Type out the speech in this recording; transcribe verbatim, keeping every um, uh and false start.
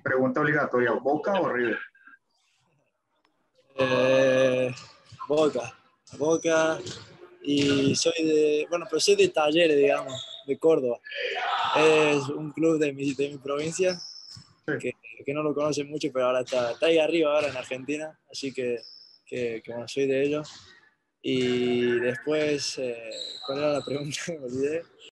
pregunta obligatoria, ¿Boca o River? Eh, Boca, Boca, y soy de, bueno, pero soy de Talleres, digamos, de Córdoba. Es un club de mi, de mi provincia Sí. que, que no lo conocen mucho, pero ahora está, está ahí arriba, ahora en Argentina, así que, que, que bueno, soy de ellos. Y después, eh, ¿cuál era la pregunta? Me olvidé.